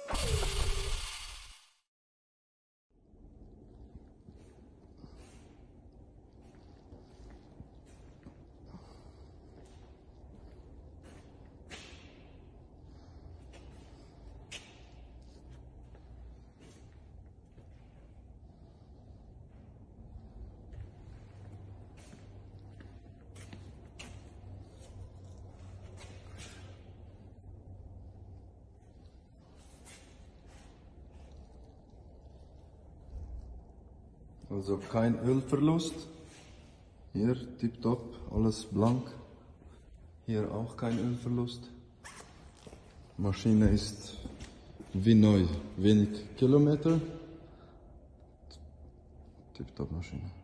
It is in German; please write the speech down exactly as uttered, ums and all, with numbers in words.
Also kein Ölverlust. Hier tipptopp, alles blank. Hier auch kein Ölverlust. Maschine ist wie neu, wenig Kilometer. Tipptopp Maschine.